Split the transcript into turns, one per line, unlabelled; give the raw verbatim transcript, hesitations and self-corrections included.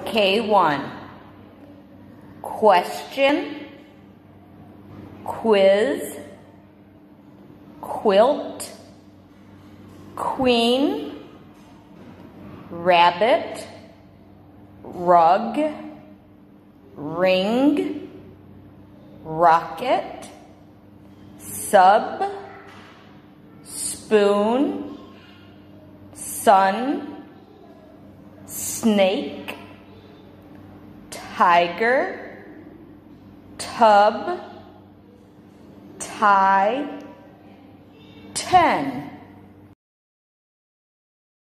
K one. Question, quiz, quilt, queen, rabbit, rug, ring, rocket, sub, spoon, sun, snake, tiger, tub, tie, ten.